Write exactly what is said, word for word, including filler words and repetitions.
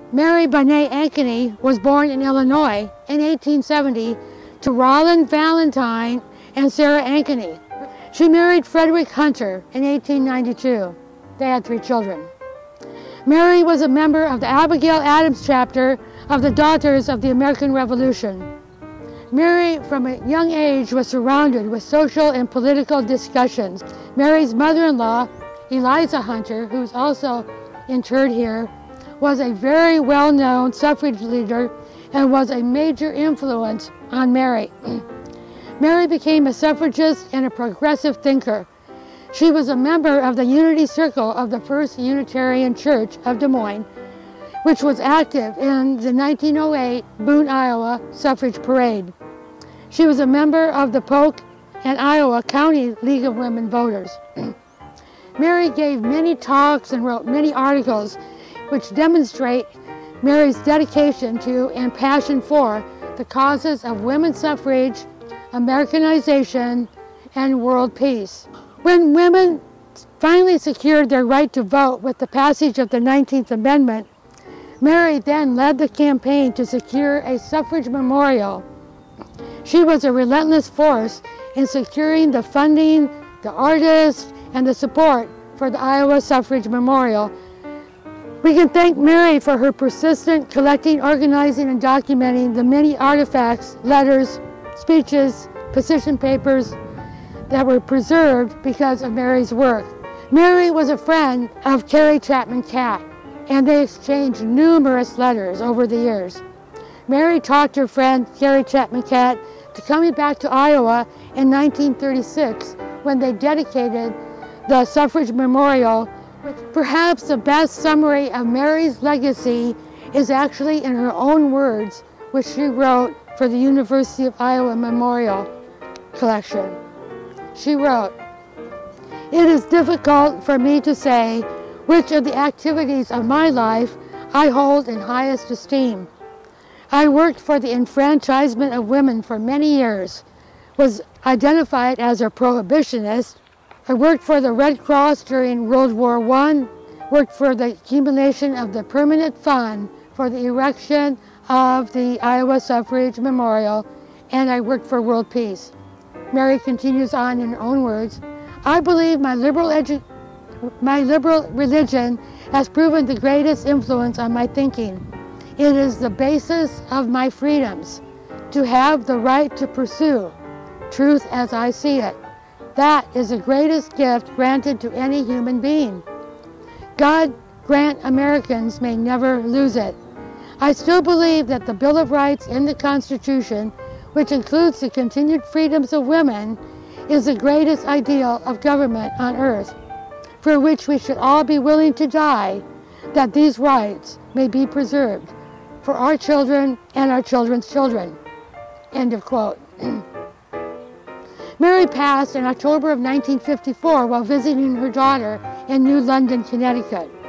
Mary Bonet Ankeny was born in Illinois in eighteen seventy to Roland Valentine and Sarah Ankeny. She married Frederick Hunter in eighteen ninety-two. They had three children. Mary was a member of the Abigail Adams chapter of the Daughters of the American Revolution. Mary, from a young age, was surrounded with social and political discussions. Mary's mother-in-law, Eliza Hunter, who's also interred here, was a very well-known suffrage leader and was a major influence on Mary. Mary became a suffragist and a progressive thinker. She was a member of the Unity Circle of the First Unitarian Church of Des Moines, which was active in the nineteen oh eight Boone, Iowa suffrage parade. She was a member of the Polk and Iowa County League of Women Voters. Mary gave many talks and wrote many articles which demonstrate Mary's dedication to and passion for the causes of women's suffrage, Americanization, and world peace. When women finally secured their right to vote with the passage of the nineteenth Amendment, Mary then led the campaign to secure a suffrage memorial. She was a relentless force in securing the funding, the artists, and the support for the Iowa Suffrage Memorial. We can thank Mary for her persistent collecting, organizing, and documenting the many artifacts, letters, speeches, position papers that were preserved because of Mary's work. Mary was a friend of Carrie Chapman Catt, and they exchanged numerous letters over the years. Mary talked her friend Carrie Chapman Catt to coming back to Iowa in nineteen thirty-six when they dedicated the Suffrage Memorial. Perhaps the best summary of Mary's legacy is actually in her own words, which she wrote for the University of Iowa Memorial Collection. She wrote, "It is difficult for me to say which of the activities of my life I hold in highest esteem. I worked for the enfranchisement of women for many years, was identified as a prohibitionist. I worked for the Red Cross during World War One, worked for the accumulation of the permanent fund for the erection of the Iowa Suffrage Memorial, and I worked for world peace." Mary continues on in her own words, "I believe my liberal, edu my liberal religion has proven the greatest influence on my thinking. It is the basis of my freedoms, to have the right to pursue truth as I see it. That is the greatest gift granted to any human being. God grant Americans may never lose it. I still believe that the Bill of Rights in the Constitution, which includes the continued freedoms of women, is the greatest ideal of government on earth, for which we should all be willing to die, that these rights may be preserved for our children and our children's children." End of quote. Mary passed in October of nineteen fifty-four while visiting her daughter in New London, Connecticut.